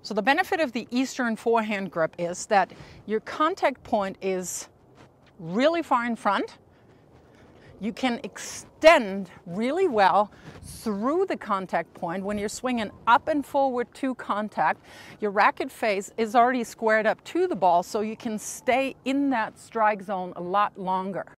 So the benefit of the Eastern forehand grip is that your contact point is really far in front. You can extend really well through the contact point. When you're swinging up and forward to contact, your racket face is already squared up to the ball, so you can stay in that strike zone a lot longer.